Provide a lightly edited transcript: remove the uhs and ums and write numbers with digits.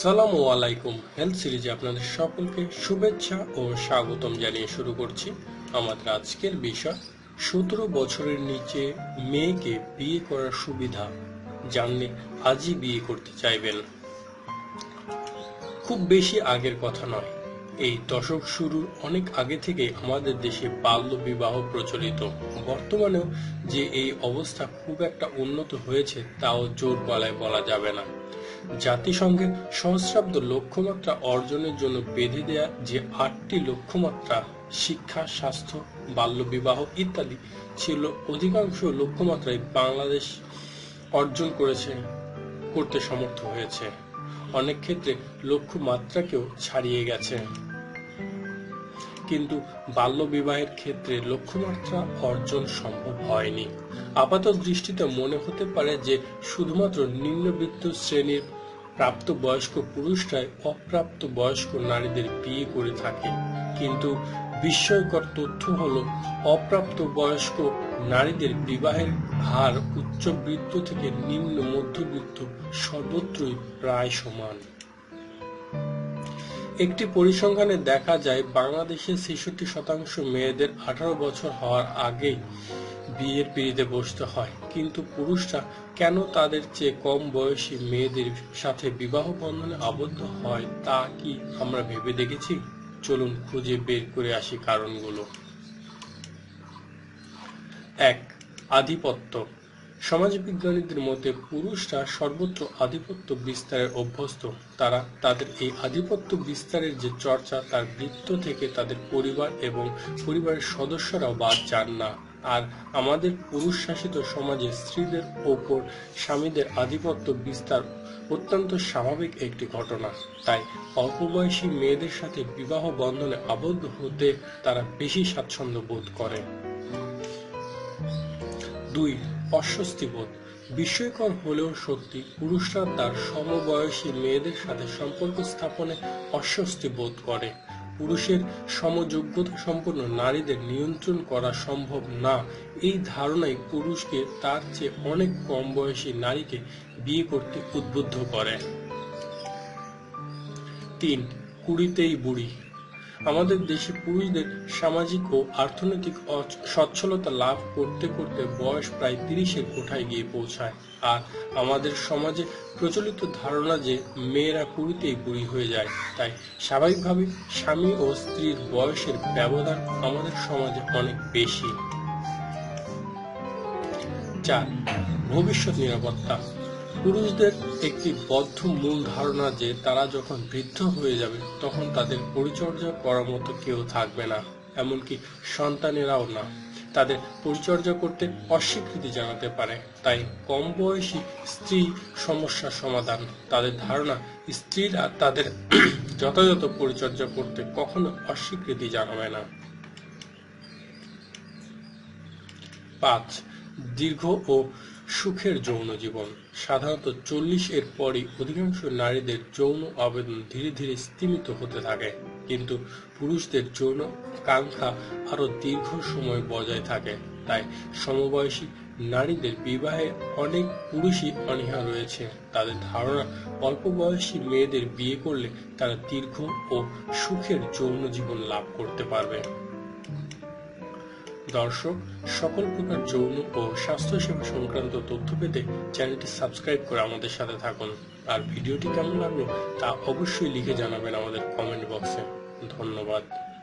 আসসালামু আলাইকুম। হেলথ সিরিজে আপনাদের সকলকে শুভেচ্ছা ও স্বাগতম জানিয়ে শুরু করছি আমাদের আজকের বিষয় 17 বছরের নিচে মেয়েকে বিয়ে করার সুবিধা জানলে আজই বিয়ে করতে চাইবেন। খুব বেশি আগের কথা নয়, এই দশক শুরুর অনেক আগে থেকে আমাদের দেশে বাল্য বিবাহ প্রচলিত। বর্তমানেও যে এই অবস্থা খুব একটা উন্নত হয়েছে তাও জোর গলায় বলা যাবে না। জাতিসংঘের সহস্রাব্দ লক্ষ্যমাত্রা অর্জনের জন্য বেঁধে দেয়া যে 8টি লক্ষ্যমাত্রা শিক্ষা, স্বাস্থ্য, বাল্যবিবাহ ইত্যাদি ছিল, অধিকাংশ লক্ষ্যমাত্রাই বাংলাদেশ অর্জন করতে সমর্থ হয়েছে। অনেক ক্ষেত্রে লক্ষ্যমাত্রাকেও ছাড়িয়ে গেছে। কিন্তু বাল্যবিবাহের ক্ষেত্রে লক্ষ্যমাত্রা অর্জন সম্ভব হয়নি। আপাত দৃষ্টিতে মনে হতে পারে যে শুধুমাত্র নিম্নবিত্ত শ্রেণীর প্রাপ্তবয়স্ক পুরুষরাই অপ্রাপ্ত বয়স্ক নারীদের বিয়ে করে থাকে, কিন্তু বিস্ময়কর তথ্য হলো অপ্রাপ্ত বয়স্ক নারীদের বিবাহের হার উচ্চবিত্ত থেকে নিম্ন মধ্যবিত্ত সর্বত্রই প্রায় সমান। একটি পরিসংখ্যানে দেখা যায় বাংলাদেশের 66% মেয়েদের 18 বছর হওয়ার আগেই বিয়ের পিঁড়িতে বসতে হয়। কিন্তু পুরুষরা কেন তাদের চেয়ে কম বয়সী মেয়েদের সাথে বিবাহ বন্ধনে আবদ্ধ হয় তা কি আমরা ভেবে দেখেছি? চলুন খুঁজে বের করে আসি কারণগুলো। 1. আধিপত্য। সমাজবিজ্ঞানীদের মতে পুরুষরা সর্বত্র আধিপত্য বিস্তারের অভ্যস্ত। তারা তাদের এই আধিপত্য বিস্তারের যে চর্চা তার বৃত্ত থেকে তাদের পরিবার এবং পরিবারের সদস্যরাও বাদ যান না। আর আমাদের পুরুষ শাসিত সমাজে স্ত্রীদের ওপর স্বামীদের আধিপত্য বিস্তার অত্যন্ত স্বাভাবিক একটি ঘটনা। তাই অল্প বয়সী মেয়েদের সাথে বিবাহ বন্ধনে আবদ্ধ হতে তারা বেশি স্বাচ্ছন্দ্য বোধ করে। 2. অস্বস্তিবোধ। বিস্ময়কর হলেও সত্যি, পুরুষরা তার সমবয়সী মেয়েদের সাথে সম্পর্ক স্থাপনে অস্বস্তি বোধ করে। পুরুষের সমযোগ্যতা সম্পন্ন নারীদের নিয়ন্ত্রণ করা সম্ভব না, এই ধারণাই পুরুষকে তার চেয়ে অনেক কম বয়সী নারীকে বিয়ে করতে উদ্বুদ্ধ করে। 3. কুড়িতেই বুড়ি। আমাদের দেশে পুরুষদের সামাজিক ও অর্থনৈতিক সচ্ছলতা লাভ করতে করতে বয়স প্রায় 30-এর কোঠায় গিয়ে পৌঁছায়। আর আমাদের সমাজে প্রচলিত ধারণা যে মেয়েরা কুড়িতেই বুড়ি হয়ে যায়। তাই স্বাভাবিকভাবে স্বামী ও স্ত্রীর বয়সের ব্যবধান আমাদের সমাজে অনেক বেশি। 4. ভবিষ্যৎ নিরাপত্তা। পুরুষদের একটি বদ্ধ মূল ধারণা যে তারা যখন বৃদ্ধ হয়ে যাবে তখন তাদের পরিচর্যা করার মতো কেউ থাকবে না, এমনকি সন্তানেরাও না। তাদের পরিচর্যা করতে অস্বীকৃতি জানাতে পারে। তাই কম বয়সী স্ত্রী সমস্যার সমাধান। তাদের ধারণা স্ত্রীরা তাদের যথাযথ পরিচর্যা করতে কখনো অস্বীকৃতি জানাবে না। 5. দীর্ঘ ও সুখের যৌন জীবন। সাধারণত 40-এর পরই অধিকাংশ নারীদের যৌন আবেদন ধীরে ধীরে স্তিমিত হতে থাকে, কিন্তু পুরুষদের যৌন কাঙ্ক্ষা আরো দীর্ঘ সময় বজায় থাকে। তাই সমবয়সী নারীদের বিবাহে অনেক পুরুষই অনীহা রয়েছে। তাদের ধারণা অল্প বয়সী মেয়েদের বিয়ে করলে তারা দীর্ঘ ও সুখের যৌন জীবন লাভ করতে পারবে। দর্শক, সকল প্রকার যৌন ও স্বাস্থ্যসেবা সংক্রান্ত তথ্য পেতে চ্যানেলটি সাবস্ক্রাইব করে আমাদের সাথে থাকুন। আর ভিডিওটি কেমন লাগলো তা অবশ্যই লিখে জানাবেন আমাদের কমেন্ট বক্সে। ধন্যবাদ।